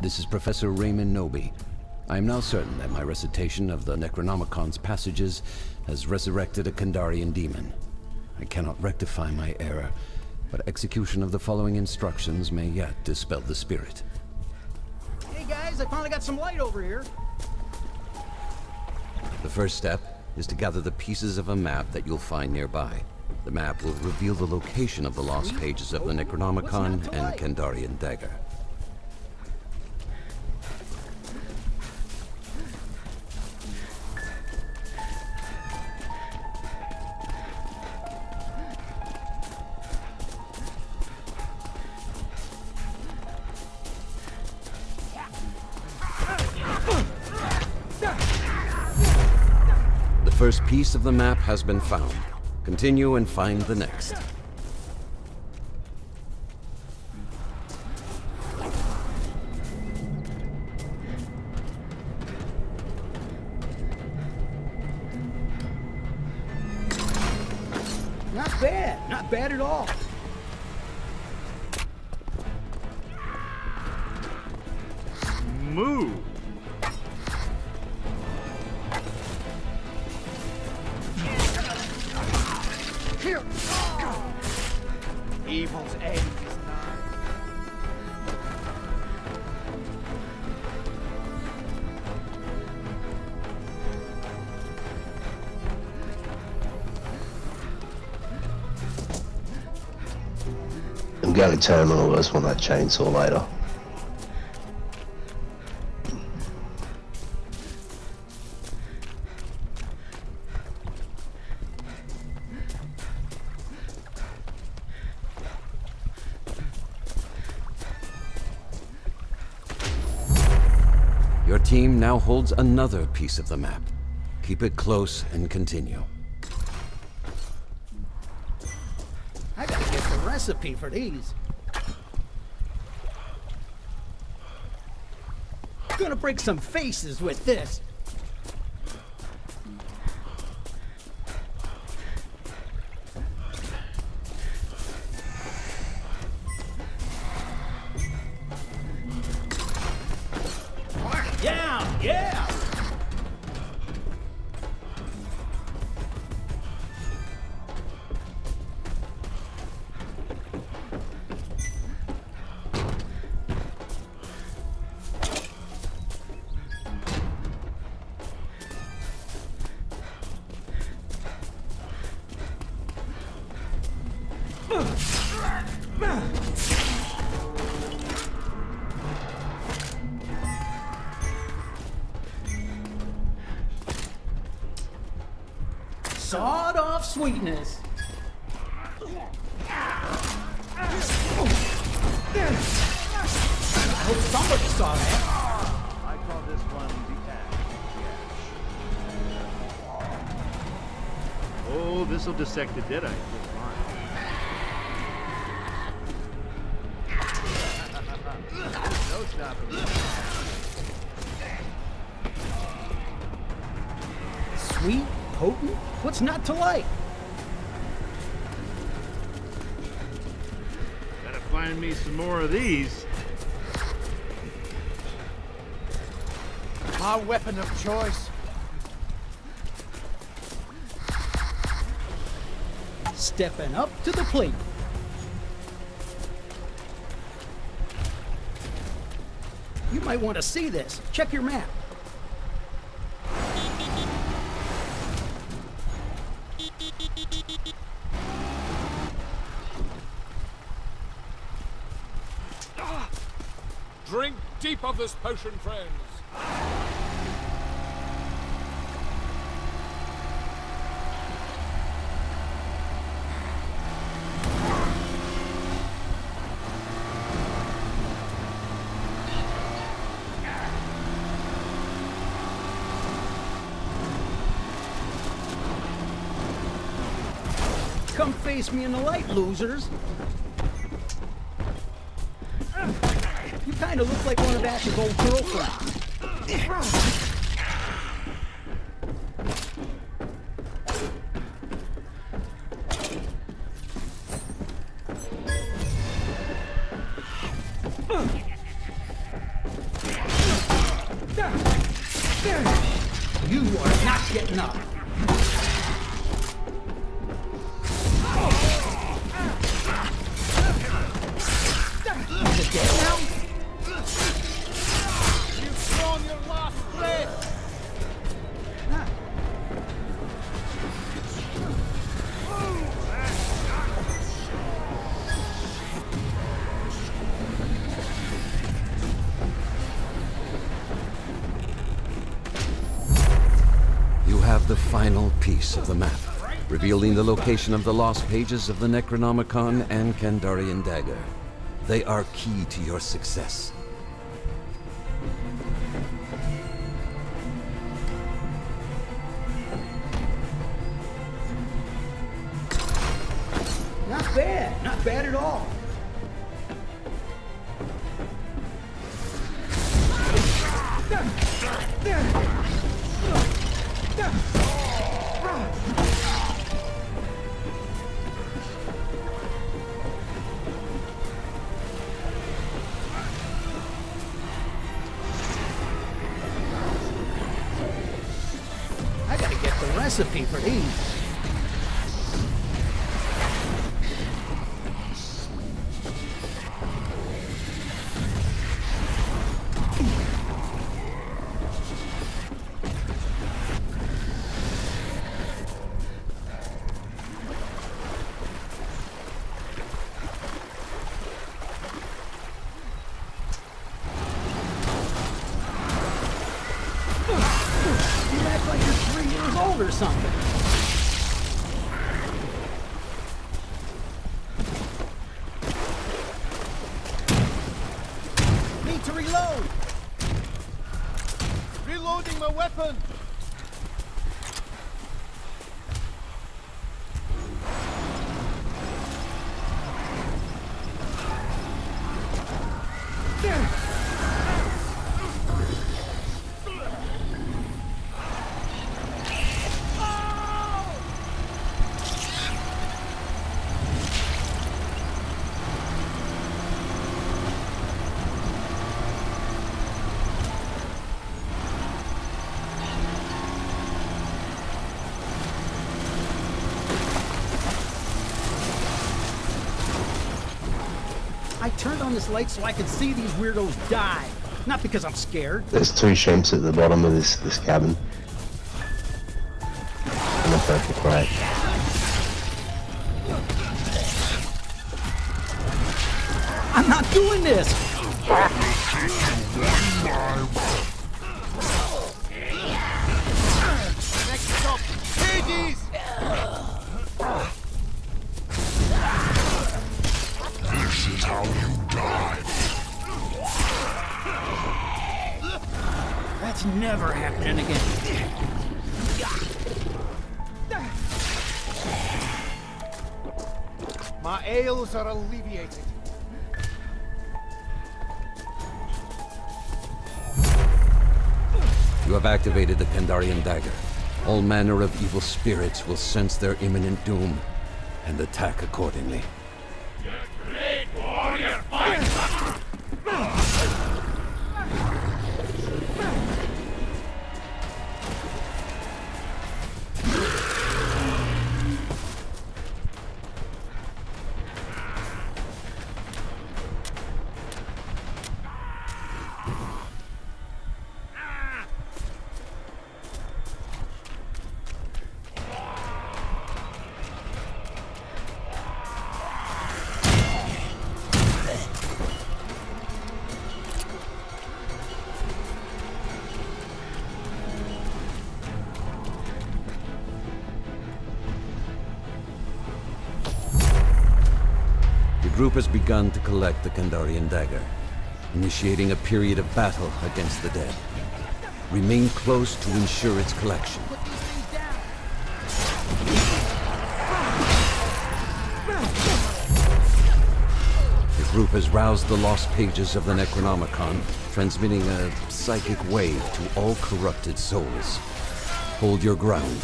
This is Professor Raymond Nobi. I am now certain that my recitation of the Necronomicon's passages has resurrected a Kandarian demon. I cannot rectify my error, but execution of the following instructions may yet dispel the spirit. Hey guys, I finally got some light over here. The first step is to gather the pieces of a map that you'll find nearby. The map will reveal the location of the lost pages of the Necronomicon and Kandarian dagger. The first piece of the map has been found. Continue and find the next. Not bad. Not bad at all. Move. Evil's egg is not. I'm going to terminal this one, that chainsaw later. Your team now holds another piece of the map. Keep it close and continue. I gotta get the recipe for these. Gonna break some faces with this. Yeah, yeah. Sawed-off sweetness. I hope somebody saw that. I call this one the ash. Oh, this'll dissect the deadite just fine. No stopping me. Sweet, potent, what's not to like? Gotta find me some more of these. My weapon of choice. Stepping up to the plate. You might want to see this. Check your map. Drink deep of this potion, friends. Come face me in the light, losers. You kind of look like one of Ash's old girlfriends. small piece of the map, revealing the location of the lost pages of the Necronomicon and Kandarian Dagger. They are key to your success. Not bad. Not bad at all. I gotta get the recipe for these. You act like you're 3 years old or something. Need to reload. Reloading my weapon! I turned on this light so I could see these weirdos die. Not because I'm scared. There's 2 shrimps at the bottom of this cabin. In the perfect right. I'm not doing this! Next stop, Hades! This is how you die. That's never happening again. My ails are alleviated. You have activated the Kandarian Dagger. All manner of evil spirits will sense their imminent doom and attack accordingly. The group has begun to collect the Kandarian Dagger, initiating a period of battle against the dead. Remain close to ensure its collection. The group has roused the lost pages of the Necronomicon, transmitting a psychic wave to all corrupted souls. Hold your ground.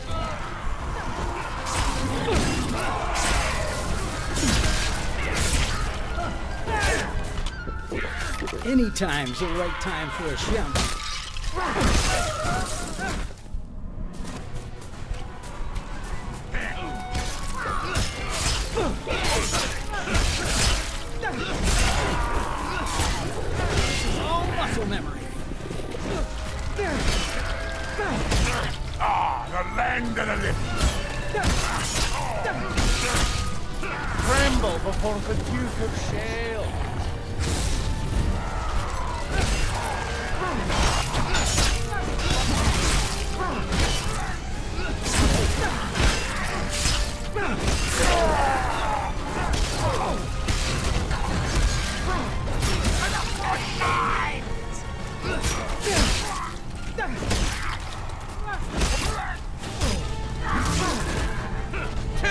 Anytime's the right time for a jump. All muscle memory. Ah, the land of the living. Tremble before the Duke of Shale.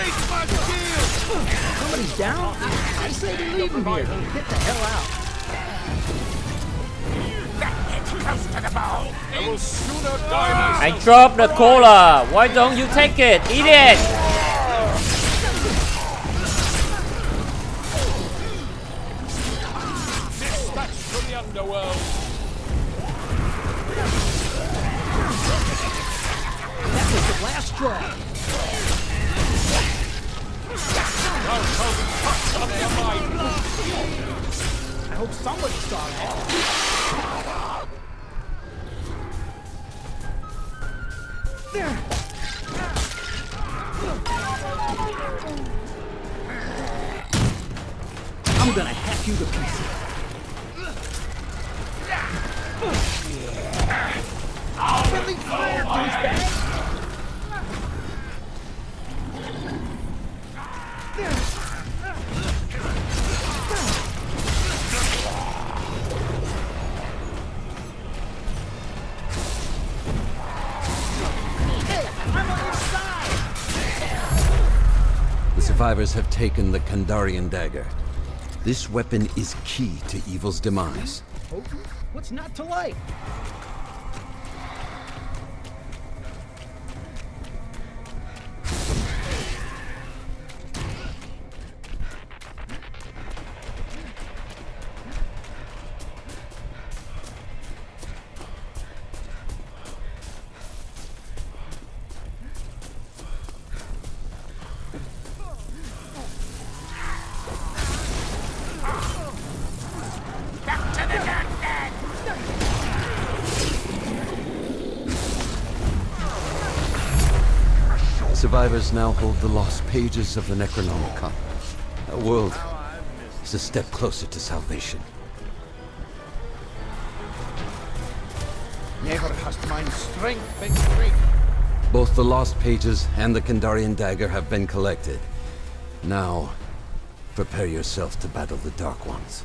Take my shield! Somebody's down? I say we leave him here. Get the hell out. Close to the ball. I will sooner die I dropped the cola. Why don't you take it? Eat it. Dispatch from the underworld. That was the last straw. I hope somebody saw that. There. I'm gonna hack you to pieces. Really fire, douchebag! The survivors have taken the Kandarian dagger. This weapon is key to evil's demise. Potent? What's not to like? Survivors now hold the lost pages of the Necronomicon. Our world is a step closer to salvation. Never hast mein strength been great. Both the lost pages and the Kandarian dagger have been collected. Now, prepare yourself to battle the Dark Ones.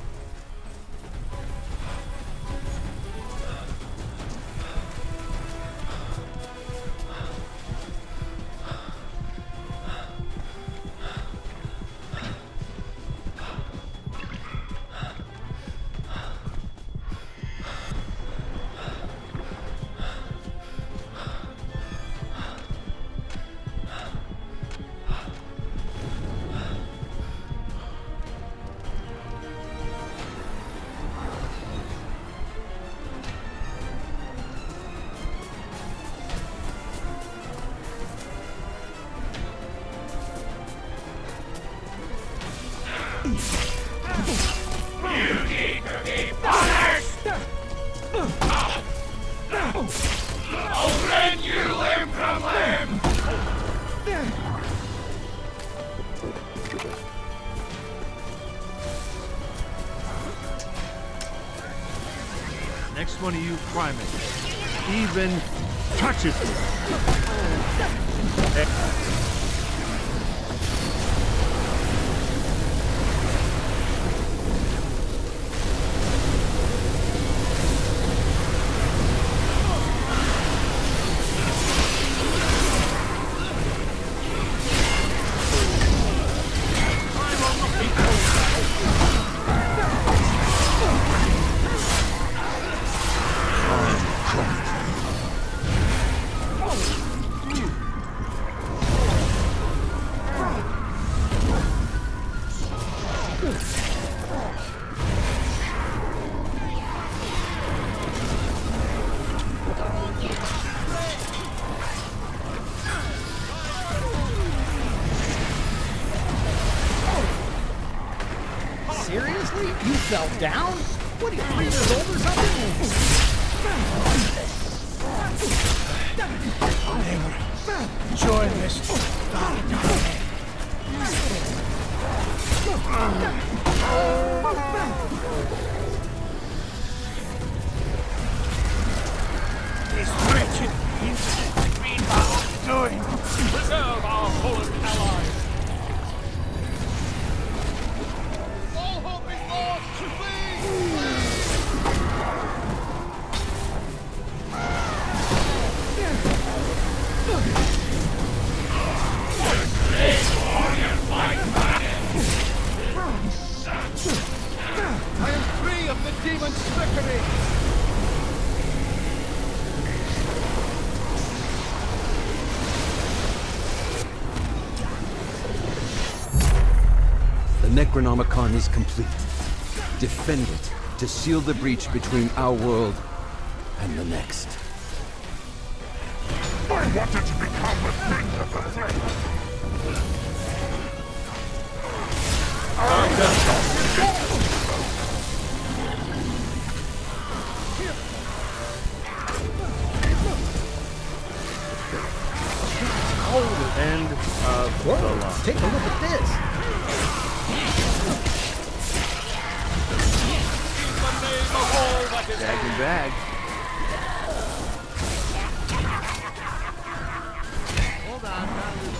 Next one of you primates even touches me. Seriously? You fell down? What are you, 3 years old or something? Join this. This wretched incident between our doing. Preserve our fallen allies. All hope is lost. Flee! Necronomicon is complete. Defend it to seal the breach between our world and the next. I wanted to become a thing of the flame. End of the line. Take a look at this. Bag and bag. Hold on.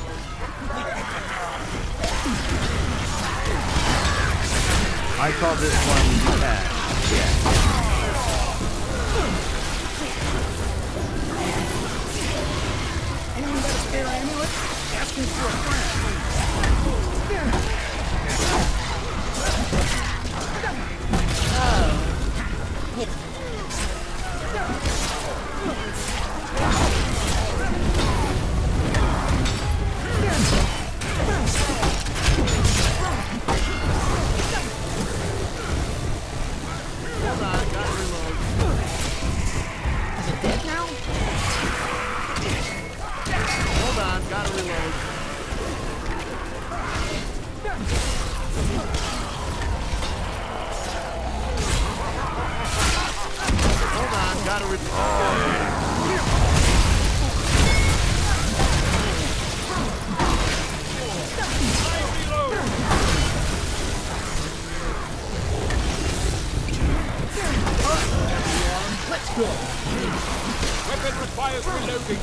I call this one cash. Yeah. Anyone got a spare amulet? Asking for a friend. Is it dead now? Hold on, gotta reload. Hold on, gotta reload. Let's go. Weapon requires reloading.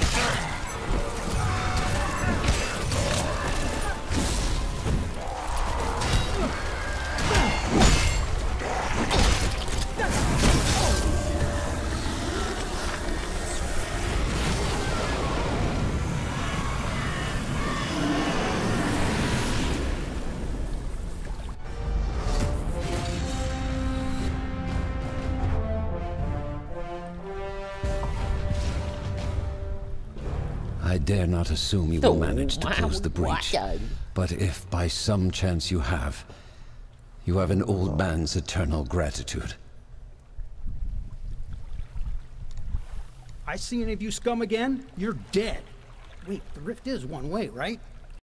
I dare not assume you will manage to close the breach. But if by some chance you have an old man's eternal gratitude. I see any of you scum again, you're dead. Wait, the rift is one way, right?